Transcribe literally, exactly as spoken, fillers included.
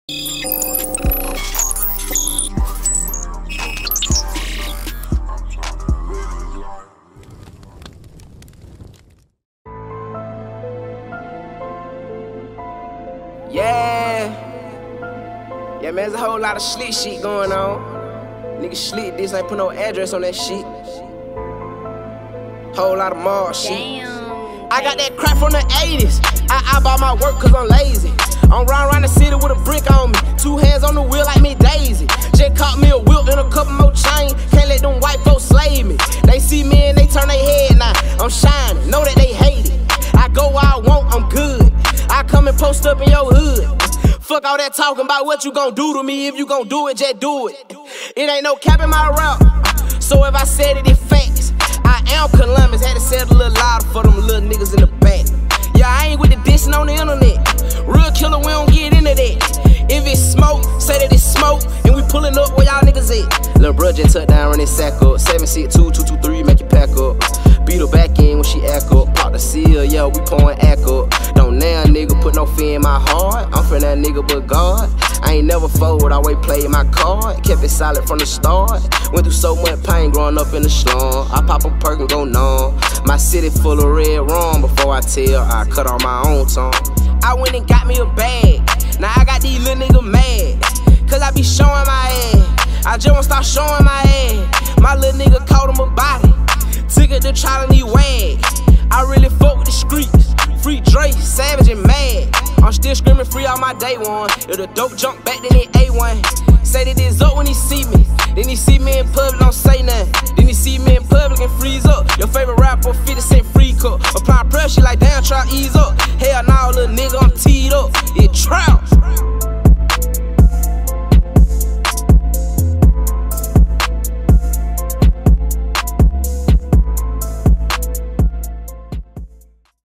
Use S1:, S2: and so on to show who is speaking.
S1: Yeah, yeah, man, there's a whole lot of slick shit going on. Nigga slick this, ain't put no address on that shit. Whole lot of more shit.
S2: Damn.
S1: I got that crap from the eighties. I eyeball my work cause I'm lazy. I'm riding around the city with a brick on me. Two hands on the wheel like me Daisy. Just caught me a whip and a couple more chains. Can't let them white folks slay me. They see me and they turn their head now. I'm shining, know that they hate it. I go where I want, I'm good. I come and post up in your hood. Fuck all that talking about what you gon' do to me. If you gon' do it, just do it. It ain't no cap in my rap. So if I said it, it's facts. I am Columbus, had to say it a little louder for them little niggas in the back. Yeah, I ain't with the dissing on the internet. Real killer, we don't get into that. If it's smoke, say that it's smoke, and we pulling up where y'all niggas at. Lil' bro just tuck down, run his sack up. seven six two, two two three, make it pack up. Beat her back in when she act up. Pop the seal, yeah, we pouring act up. Don't now, nigga, put no fear in my heart. I'm from that nigga, but God. I ain't never fold, I always played my card. Kept it solid from the start. Went through so much pain growing up in the slum. I pop a perk and go numb. My city full of red rum. Before I tell, I cut on my own tongue. I went and got me a bag. Now I got these little niggas mad, cause I be showing my ass. I just wanna start showing my ass. My little nigga caught him a body. Took it to try to need wag. I really fuck with the streets. Free Dre, savage and mad. I'm still screaming free all my day one. If the dope jump back, then it A one. Say that it's up when he see me. Then he see me in public, don't say nothing. Then he see me in public and freeze up. Your favorite rapper, fifty cent free cup. Applying pressure like damn, try ease up. Hell nah, little nigga, I'm teed up. It trout.